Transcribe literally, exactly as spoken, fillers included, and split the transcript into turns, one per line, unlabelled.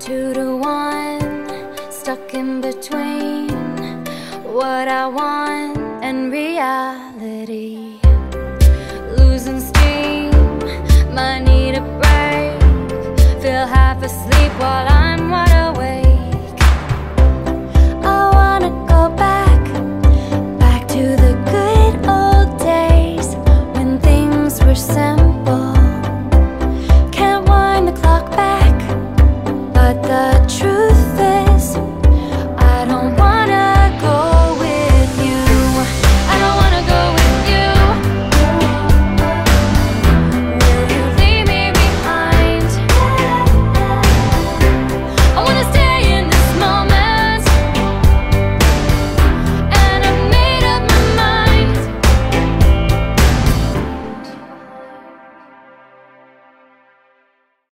Two to one, stuck in between what I want and reality. Losing steam, might need a break. Feel half asleep while I'm watching